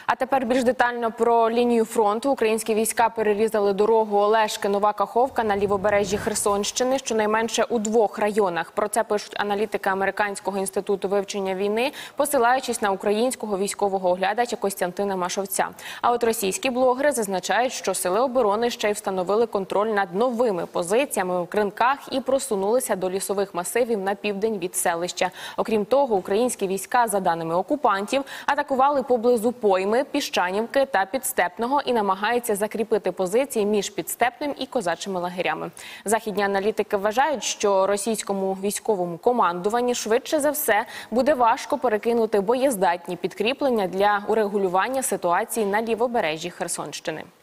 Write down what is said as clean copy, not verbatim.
А тепер більш детально про лінію фронту. Українські війська перерізали дорогу Олешки-Нова Каховка на лівобережжі Херсонщини, щонайменше у 2 районах. Про це пишуть аналітики Американського інституту вивчення війни, посилаючись на українського військового оглядача Костянтина Машовця. А от російські блогери зазначають, що сили оборони ще й встановили контроль над новими позиціями в Кринках і просунулися до лісових масивів на південь від селища. Окрім того, українські війська, за даними окупантів, атакували поблизу Пойми, Піщанівки та Підстепного і намагаються закріпити позиції між Підстепним і козачими лагерями. Західні аналітики вважають, що російському військовому командуванні швидше за все буде важко перекинути боєздатні підкріплення для урегулювання ситуації на лівобережжі Херсонщини.